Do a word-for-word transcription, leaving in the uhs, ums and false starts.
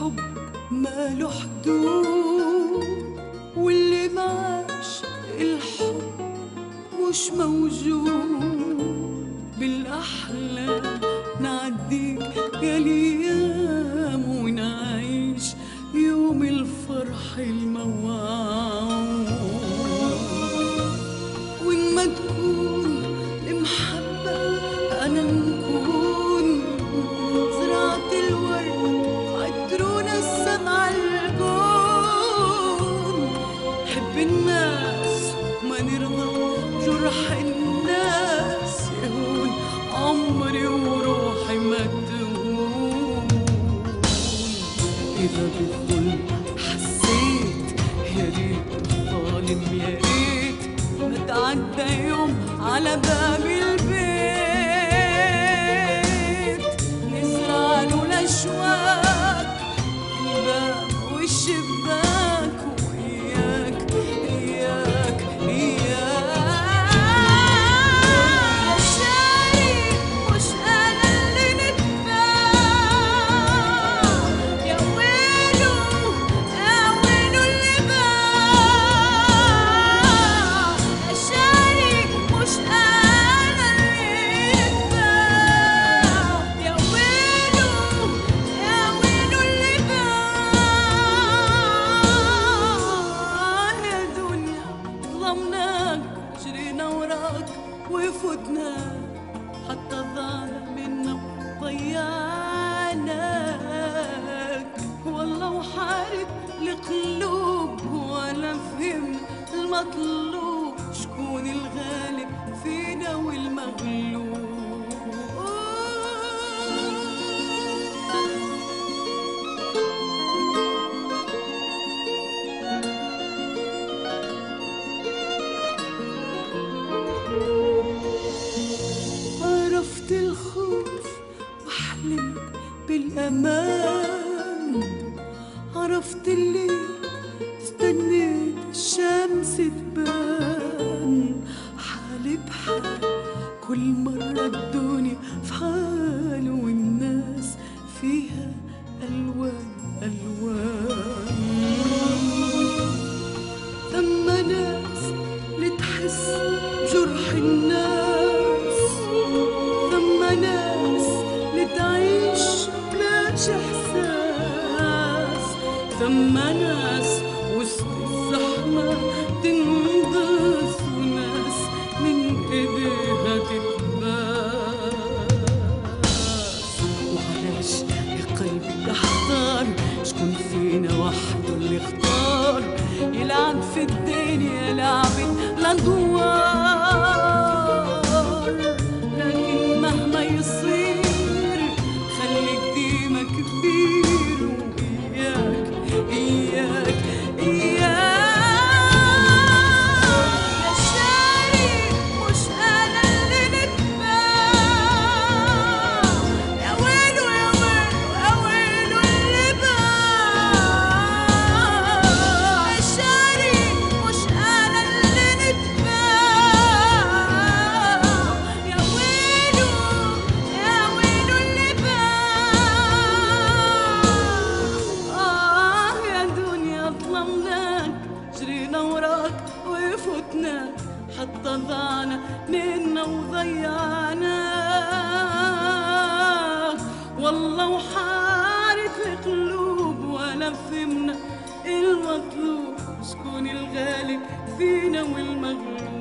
الحب ماله حدود، واللي معاش الحب مش موجود. بالأحلام نعديك يا الأيام ونعيش يوم الفرح الموعود. وإن ما تكون المحبة أنا نكون زرعت الورد عطرونا السمع الكون. حب الناس وما نرضى جرح الناس يهون، عمري وروحي ما تهون. إذا بالظلم حسيت يا ريت ظالم، يا ريت ما تعدى يوم على باب البيت. نزرع له الأشواك الباب والشباك، وإياك إياك إياك شاري مش أنا اللي نتباع. يا ويلو يا ويلو اللي باع. يا شاري مش أنا اللي نتباع. يا ويلو يا ويلو اللي باع. يا دنيا ظلمناك جرينا وراك وفوتناك، حتى ضاعنا منا وضيعناك. والله وحارب القلوب ولا فهم المطلوب، شكون الغالب فينا والمغلوب. عرفت الخوف وحلمت بالأمان، عرفت اللي استنيت الشمس تبان. حالي بحال كل مرة الدنيا في حال، والناس فيها ألوان ألوان. ثم ناس لتحس بجرح الناس، ثم ناس لتعيش بلاش إحساس، ثم ناس وسط الزحمة تنقذ، وناس من إيديها تتباس. وعلاش يا قلبي تحتار شكون فينا وحده اللي اختار يلعب في الدنيا لعبة الأدوار. لكن مهما يصير خليك ديما كبير، وإياك إياك إياك يا شاري مش أنا اللي نتباع. يا ويلو يا ويلو يا ويلو اللي باع. يا شاري مش أنا اللي نتباع. يا ويلو يا ويلو اللي باع. آه يا دنيا ظلمناك جرينا وراك وفوتناك، حتى ضعنا منا وضيعناك. والله وحارت القلوب ولا فهمنا المطلوب، شكون الغالب فينا والمغلوب.